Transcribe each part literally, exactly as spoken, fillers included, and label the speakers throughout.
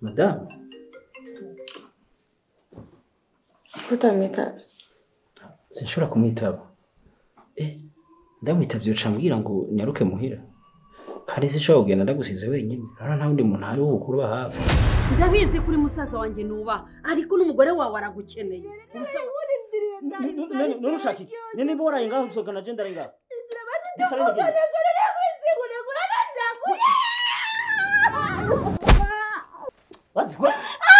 Speaker 1: Madame.
Speaker 2: Kutamwitaba.
Speaker 1: Sinshobora kumwitaba. Eh, ndamwitavye uca mbwira ngo nyaruke muhira. Kandi sinshobora kugenda ndagusize wenyine. Rara nta wundi muntu ari w'ubukuru bahafi.
Speaker 3: Ndabizi kuri musaza wanjye nuba, ariko n'umugore wawe aragukeneye.
Speaker 1: Nurushaka iki? Nene bora ingaho usogana je ndarenga. What's what?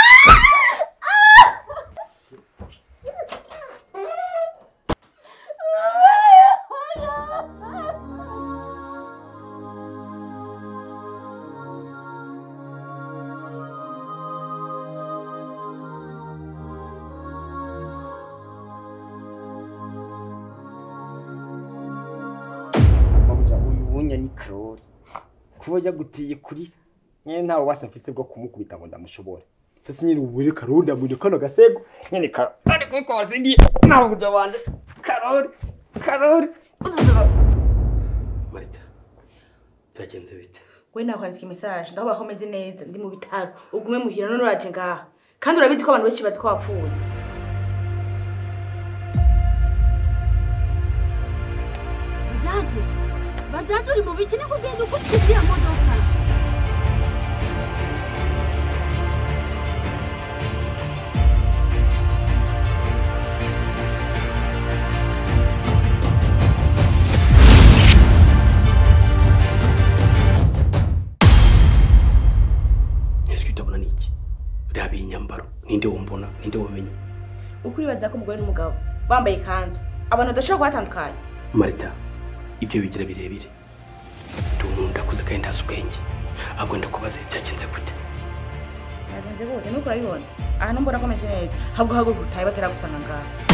Speaker 4: Ni Karori kuba yagutiye kuri nyene nta ubasha mfise bwo kumukubita ngo ndamushobora sasa nyine ubure Karori ndamuje kano gasego nyene Karori kwikoze ndi naho kuja wanje Karori Karori
Speaker 5: Marita byagenze bite
Speaker 2: we nakwandika message ndaho bakomeze neza ndi mu bitaro ugume muhira none uraje ngaha kandi urabizi ko abantu benshi bazi ko wapfuye
Speaker 3: Bajaji Bajaji uri mu biki ni kugenda ukurikiye modoka
Speaker 5: Rabi inyambaro ninde wombona ninde womenye
Speaker 2: ukuri baza ko umugore n'umugabo bambaye kanzu abantu badashobora kubatandukanya
Speaker 5: Marita ibyo bigira birebire ndumunda kuze kandi ndazi ubwenge ahubwo ndakubaze byagenze gute
Speaker 2: yagenze gute nuko urabibona aha numbona ko meze neza ahubwo hago gutaye bataragusanga ngaha